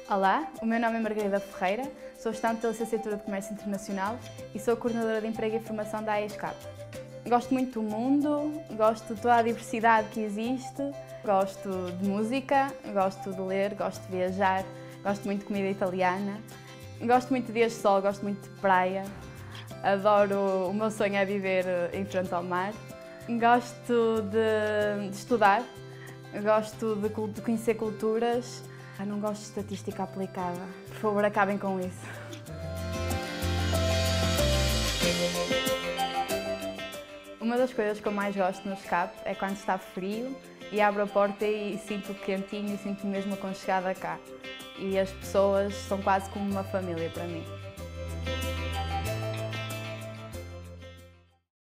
Olá, o meu nome é Margarida Ferreira, sou estudante da Licenciatura de Comércio Internacional e sou coordenadora de Emprego e Formação da AESCAP. Gosto muito do mundo, gosto de toda a diversidade que existe, gosto de música, gosto de ler, gosto de viajar, gosto muito de comida italiana, gosto muito de dias de sol, gosto muito de praia, o meu sonho é viver em frente ao mar, gosto de estudar, gosto de conhecer culturas. Não gosto de estatística aplicada. Por favor, acabem com isso. Uma das coisas que eu mais gosto no SCAP é quando está frio e abro a porta e sinto quentinho e sinto-me mesmo aconchegada cá. E as pessoas são quase como uma família para mim.